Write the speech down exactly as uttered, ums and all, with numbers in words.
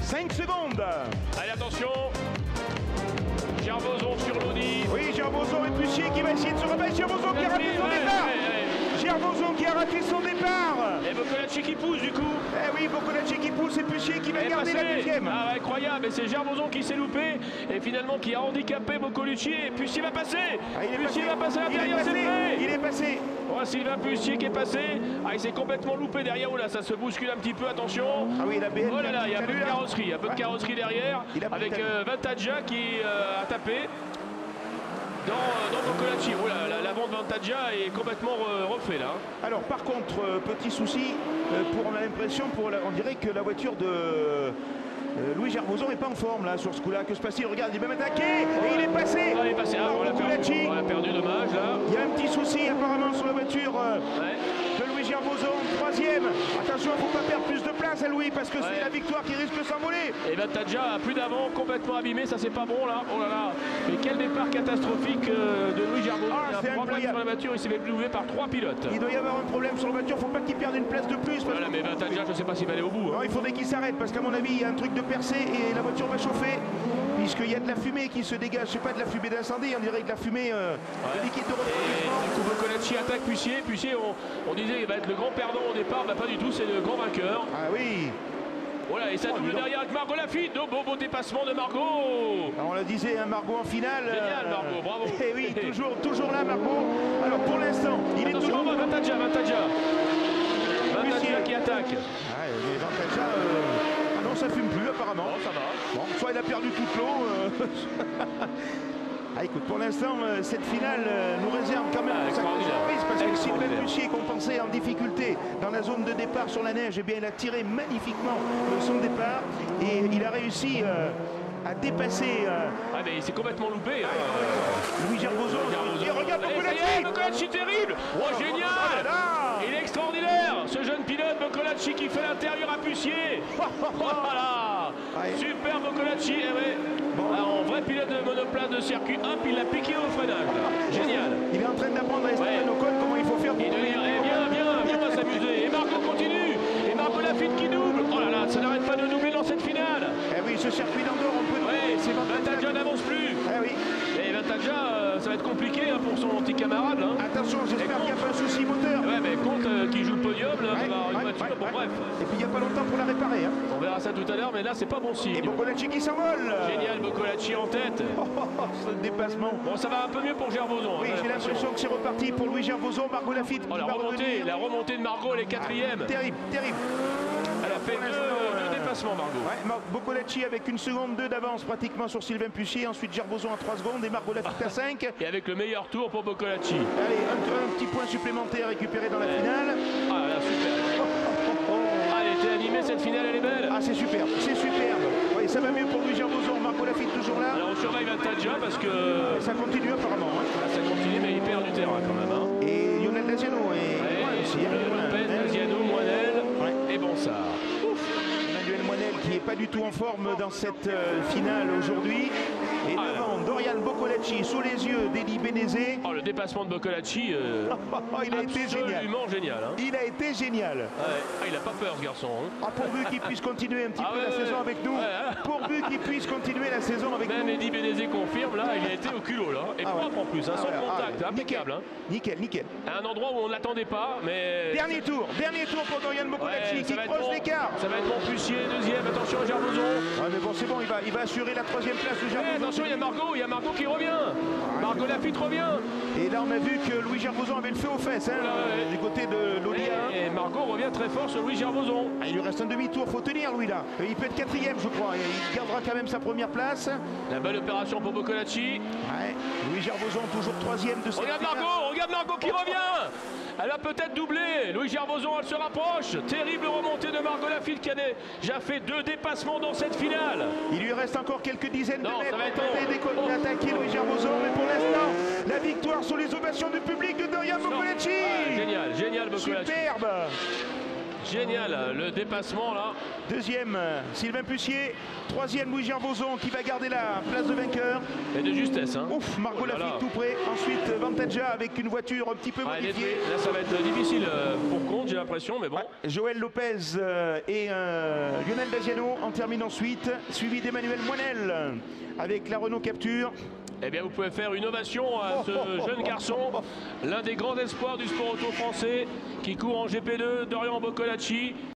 cinq secondes. Allez, attention. Gervoson sur l'Audi. Oui, Gervoson et Pucier qui va essayer de se remettre. Gervoson qui a raté son départ. Gervoson qui a raté son départ. Et Boccolacci qui pousse du coup. Eh oui, Boccolacci qui pousse et Pucier qui va garder la deuxième. Ah, incroyable. Et c'est Gervoson qui s'est loupé et finalement qui a handicapé Boccolacci. Et Pucier va passer. Ah, il est Pucier passé. va passer à l'intérieur, c'est fait. Il est passé. Oh, Sylvain Pucier qui est passé. Ah, il s'est complètement loupé derrière. Oh là, ça se bouscule un petit peu. Attention. Ah oui, la B N. Oh là là, il y a un peu de carrosserie. Un peu de carrosserie derrière. Avec euh, Vantaggia qui euh, a tapé. Dans, dans Boccolacci, oh là, l'avant de Vantaggia est complètement re, refait là. Alors par contre, euh, petit souci, euh, pour, on a l'impression, pour la, on dirait que la voiture de euh, Louis Gervoson n'est pas en forme là sur ce coup-là. Que se passe-t-il? Regarde, il va m'attaquer et il est passé. Ah, il est passé. Ah, on l'a perdu, on l'a perdu, dommage là. Il y a un petit souci apparemment sur la voiture euh, ouais. de Louis Gervoson, troisième. Attention, il ne faut pas perdre plus de place à Louis parce que ouais. c'est la victoire qui risque de s'envoler. Et Vantaggia a plus d'avant, complètement abîmé, ça c'est pas bon là. Oh là là. Mais quel départ catastrophique euh, de Louis Gervoson. Ah, il y a un problème sur la voiture, il s'est fait louer par trois pilotes. Il doit y avoir un problème sur la voiture, il ne faut pas qu'il perde une place de plus. Voilà, mais Vantaggia, je ne sais pas s'il va aller au bout. Non, hein. il faudrait qu'il s'arrête parce qu'à mon avis, il y a un truc de percé et la voiture va chauffer. Puisqu'il y a de la fumée qui se dégage, c'est pas de la fumée d'incendie, on dirait que de la fumée euh, ouais. de liquide de refroidissement. Du coup, Boccolacci attaque Pucier. Pucier, on, on disait, il va être le grand perdant au départ, bah pas du tout, c'est le grand vainqueur. Ah oui. Voilà, et ça double oh, derrière avec Margot Lafitte. Oh, beau, beau dépassement de Margot. Alors, on le disait, hein, Margot en finale. Génial, euh, Margot, bravo. Et oui, toujours, toujours là, Margot. Alors, pour l'instant, il Attention, est toujours... Vantaggia, Vantaggia. Vantaggia qui attaque. Ah, mais Vantaggia... Euh... Ah non, ça fume plus, apparemment. Bon, ça va. Bon, soit il a perdu toute l'eau... Euh... Ah, écoute, pour l'instant, euh, cette finale euh, nous réserve quand même ah, une sacrée surprise parce que Sylvain Pucier, qu'on pensait en difficulté dans la zone de départ sur la neige, eh bien, il a tiré magnifiquement de son départ et il a réussi euh, à dépasser. Euh... Ah, mais il s'est complètement loupé. Hein. Euh, Louis Gervoson. Et regarde Boccolacci. Boccolacci terrible. Oh, génial. Oh, il est extraordinaire. Ce jeune pilote Boccolacci qui fait l'intérieur à Pucier. Voilà. Super Boccolacci. Eh ouais. Bon. Ah, en vrai pilote de monoplace de circuit un, puis il l'a piqué au freinage. Génial. Il est en train d'apprendre à Esteban ouais. Ocon comment il faut faire pour... Il devient, eh bien, bien, bien, on va s'amuser. Et Margot continue. Et Margot Lafitte qui double. Oh là là, ça n'arrête pas de doubler dans cette finale. Eh oui, ce circuit d'Andorre, on peut... Ouais, c'est Vantaggia n'avance plus. Eh oui. Et Vantaggia, euh, ça va être compliqué hein, pour son petit camarade. Hein. Attention, j'espère qu'il n'y a pas un souci moteur. Ouais, mais compte euh, qui joue le podium, là, ouais, on va avoir une ouais, voiture, ouais, bon ouais. bref. Et puis il n'y a pas longtemps pour la réparer. Hein. On verra ça tout à l'heure, mais là c'est pas bon signe. Et Boccolacci qui s'envole. Génial, Boccolacci en tête. Oh, oh, oh, ce dépassement. Bon, ça va un peu mieux pour Gervoson. Oui, hein, j'ai l'impression que c'est reparti pour Louis Gervoson, Margot Lafitte. Oh, la, remontée, la remontée de Margot, elle est quatrième. Ah, terrible, terrible. Elle a fait deux, euh... deux dépassements, Margot. Ouais, Boccolacci avec une seconde deux d'avance pratiquement sur Sylvain Pucier. Ensuite Gervoson à trois secondes et Margot Lafitte à cinq. Et avec le meilleur tour pour Boccolacci. Allez, un, un petit point supplémentaire récupéré dans la ouais. finale. Ah là, super. Oh, oh, oh. Ah, elle était animée, cette finale, elle est belle. Ah, c'est superbe, c'est superbe. Oui, ça va mieux pour Louis Gervoson, Margot Lafitte toujours là. Alors on surveille Vantaggia parce que... Et ça continue apparemment. Hein. Ah, ça continue, mais il perd du terrain quand même. Hein. Et Lionel Daziano est ouais, loin aussi. Lopez, Daziano, Moinel ouais. et Bonsard. Emmanuel Moinel qui n'est pas du tout en forme dans cette euh, finale aujourd'hui. Et ah, devant là. Dorian Boccolacci sous les yeux d'Elie Benezet. Oh, le dépassement de Boccolacci, euh, oh, il a été génial. Absolument génial. Hein. Il a été génial. Ouais. Ah, il n'a pas peur ce garçon. Hein. Ah, pourvu qu'il puisse continuer un petit ah, peu ouais, la ouais, saison ouais. avec nous. Ouais, pourvu qu'il puisse continuer la saison avec Même nous. Même Elie Benezet confirme, là, il a été au culot là. Et ah, propre ouais. en plus, hein, sans ah, contact, ah, impeccable. Hein. Nickel, nickel. À un endroit où on ne l'attendait pas, mais... Dernier tour, dernier tour pour Dorian Boccolacci ouais, qui creuse bon, l'écart. Ça va être mon Pucier, deuxième, attention à Gervoson. Ah, mais bon, c'est bon, il va, il va assurer la troisième place de Gervoson. Ouais, attention, il y a Margot, il y a Margot qui revient. Margot Lafitte revient. Et là, on a vu que Louis Gervoson avait le feu aux fesses, hein, ouais. du côté de l'Audi. Et, et Margot revient très fort sur Louis Gervoson. Ah, il lui reste un demi-tour, faut tenir, Louis, là. Il peut être quatrième, je crois. Il gardera quand même sa première place. La belle opération pour Boccolacci. Ouais. Louis Gervoson, toujours troisième de cette Regarde Margot, regarde Margot qui revient. Elle a peut-être doublé. Louis Gervoson, elle se rapproche. Terrible remontée de Margot Lafitte qui a déjà fait deux dépassements dans cette finale. Il lui reste encore quelques dizaines non, de mètres pour tenter bon. d'attaquer Louis Gervoson. Mais pour l'instant, la victoire sur les ovations du public de Dorian Boccolacci. Ah, génial, génial Boccolacci. Superbe. génial le dépassement là. Deuxième, Sylvain Pucier. Troisième, Louis-Jean Bozon qui va garder la place de vainqueur. Et de justesse. Hein. Ouf, Margot oh là Lafitte là. tout près. Ensuite, Vantagia avec une voiture un petit peu ah, modifiée. Là, ça va être difficile pour compte, j'ai l'impression, mais bon. Ouais. Joël Lopez euh, et euh, Lionel Daziano en terminent ensuite, suivi d'Emmanuel Moinel avec la Renault Capture. Eh bien, vous pouvez faire une ovation à ce jeune garçon, l'un des grands espoirs du sport auto français, qui court en G P deux, Dorian Boccolacci.